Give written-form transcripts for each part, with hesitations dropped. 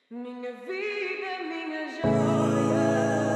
Minha vida, minha joia.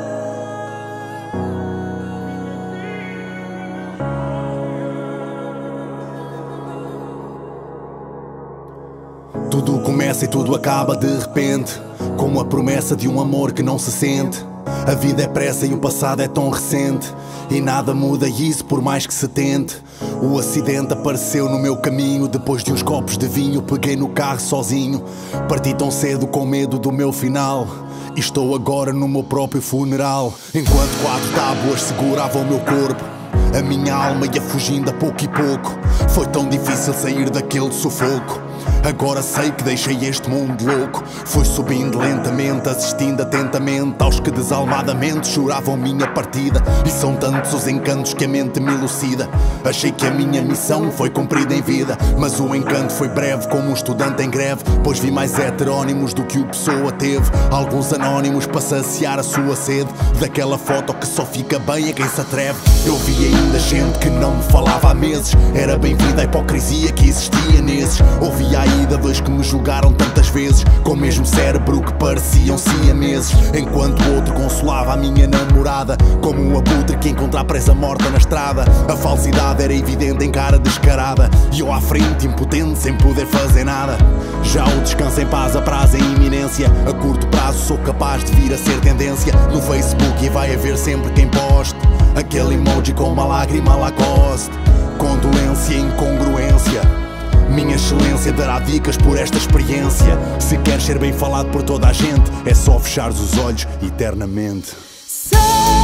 Tudo começa e tudo acaba de repente, como a promessa de um amor que não se sente. A vida é pressa e o passado é tão recente, e nada muda isso por mais que se tente. O acidente apareceu no meu caminho, depois de uns copos de vinho peguei no carro sozinho. Parti tão cedo com medo do meu final, e estou agora no meu próprio funeral. Enquanto 4 tábuas seguravam o meu corpo, a minha alma ia fugindo a pouco e pouco. Foi tão difícil sair daquele sufoco. Agora sei que deixei este mundo louco. Fui subindo lentamente, assistindo atentamente aos que desalmadamente choravam minha partida. E são tantos os encantos que a mente me elucida. Achei que a minha missão foi cumprida em vida, mas o encanto foi breve como um estudante em greve. Pois vi mais heterónimos do que o Pessoa teve, alguns anónimos para saciar a sua sede. Daquela foto que só fica bem a quem se atreve. Eu vi ainda gente que não me falava há meses. Era bem-vinda a hipocrisia que existia nesses. Ouvi ainda 2 que me julgaram tantas vezes, com o mesmo cérebro que pareciam siameses. Enquanto o outro consolava a minha namorada, como um abutre que encontra presa morta na estrada. A falsidade era evidente em cara descarada, e eu à frente impotente sem poder fazer nada. Já o descanso em paz apraz em iminência. A curto prazo sou capaz de vir a ser tendência no Facebook, e vai haver sempre quem poste aquele emoji com uma lágrima Lacoste. Condolência e incongruência, minha excelência dará dicas por esta experiência. Se queres ser bem falado por toda a gente, é só fechares os olhos eternamente. Sei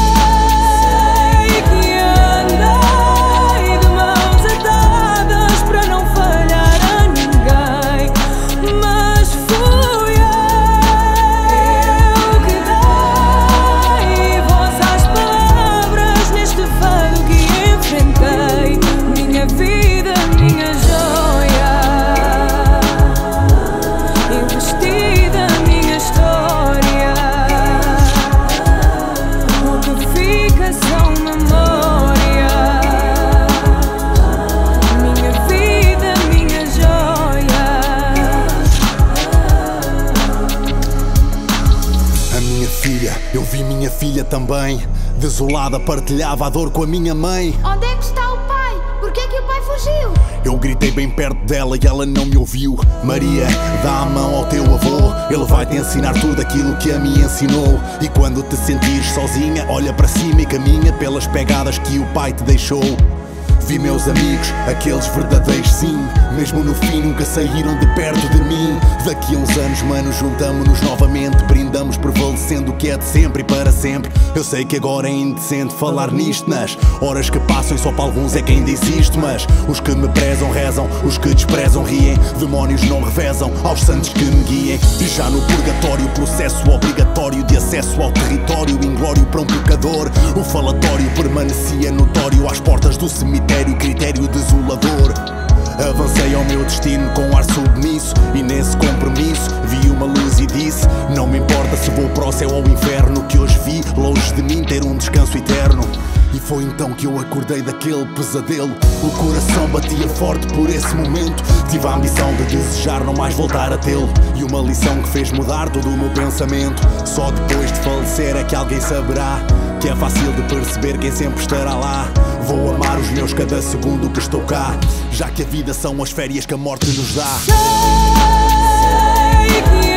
que andei de mãos atadas para não falhar a ninguém, mas fui eu que dei voz às palavras neste fado que enfrentei. Minha vida, minha joia, investida minha história. O que fica são memória. Minha vida, minha joia. A minha filha, eu vi minha filha também, desolada, partilhava a dor com a minha mãe. Onde é que está o pai? Porquê que o pai fugiu? Eu gritei bem perto dela e ela não me ouviu. Maria, dá a mão ao teu avô, ele vai te ensinar tudo aquilo que a mim ensinou. E quando te sentires sozinha, olha para cima e caminha pelas pegadas que o pai te deixou. Vi meus amigos, aqueles verdadeiros sim, mesmo no fim nunca saíram de perto de mim. Daqui a uns anos, mano, juntamo-nos novamente, brindamos prevalecendo o que é de sempre e para sempre. Eu sei que agora é indecente falar nisto, nas horas que passam e só para alguns é que ainda existe. Mas os que me prezam rezam, os que desprezam riem, demónios não revezam aos santos que me guiem. E já no purgatório, processo obrigatório de acesso ao território inglório para um pecador. O falatório permanecia notório às portas do cemitério, critério desolador. Avancei ao meu destino com ar submisso, e nesse compromisso vi uma luz e disse: não me importa se vou para o céu ou o inferno, que hoje vi longe de mim ter um descanso eterno. E foi então que eu acordei daquele pesadelo. O coração batia forte por esse momento. Tive a ambição de desejar não mais voltar a tê-lo, e uma lição que fez mudar todo o meu pensamento. Só depois de falecer é que alguém saberá que é fácil de perceber quem sempre estará lá. Vou amar os meus cada segundo que estou cá, já que a vida são as férias que a morte nos dá. Sei que